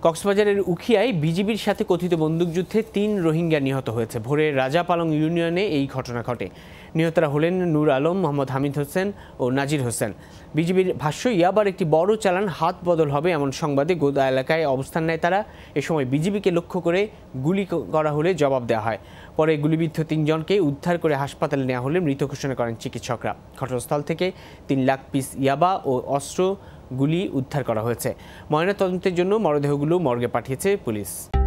কক্সবাজারের উখিয়ায় বিজিবির সাথে কথিত বন্দুকযুদ্ধে ৩ রোহিঙ্গা নিহত হয়েছে। ভোরে রাজাপালং ইউনিয়নে এই ঘটনা ঘটে। নিহতরা হলেন নূর আলম, মোহাম্মদ হামিদ হোসেন ও নাজির হোসেন। বিজিবির ভাষ্য, ইয়াবার একটি বড় চালান হাত বদল হবে এমন সংবাদে গোদা এলাকায় অবস্থান নেয় তারা। এ সময় বিজিবিকে লক্ষ্য করে গুলি করা হলে জবাব দেওয়া হয়। পরে গুলিবিদ্ধ ৩ জনকে উদ্ধার করে হাসপাতালে নেওয়া হলে মৃত ঘোষণা করেন চিকিৎসকরা। ঘটনাস্থল থেকে ৩ লাখ পিস ইয়াবা ও অস্ত্র গুলি উদ্ধার করা হয়েছে। ময়নাতদন্তের জন্য মরদেহগুলো মর্গে পাঠিয়েছে পুলিশ।